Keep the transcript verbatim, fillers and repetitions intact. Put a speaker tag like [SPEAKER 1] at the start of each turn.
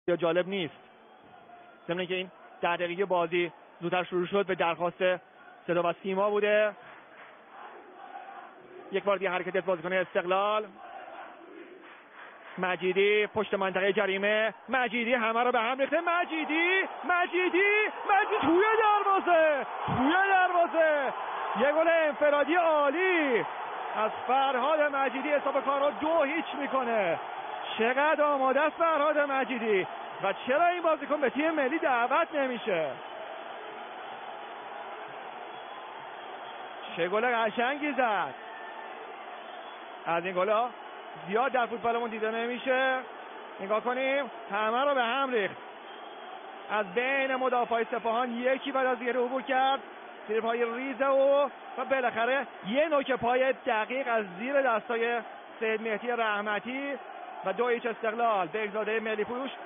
[SPEAKER 1] یا جالب نیست. ضمن که این ده دقیقه بازی زودتر شروع شد به درخواست صدا و سیما بوده. یک بار دیگه حرکت از بازیکن استقلال. مجیدی پشت منطقه جریمه، مجیدی همه رو به هم ریخته، مجیدی مجیدی مجیدی توی دروازه توی دروازه یه گل انفرادی عالی از فرهاد مجیدی، حساب کار رو دو هیچ میکنه. چقدر آماده است فرهاد مجیدی و چرا این بازیکن به تیم ملی دعوت نمیشه؟ چه گل قشنگی زد. از این گل‌ها زیاد در فوتبالمون دیده نمیشه. نگاه کنیم، همه رو به هم ریخت. از بین مدافعای سپاهان یکی بعد از دیگری عبور کرد زیر پای ریز او و بالاخره یه نوک پای دقیق از زیر دستای سید مهدی رحمتی و دو هیچ استقلال. بهزاده ملی پوش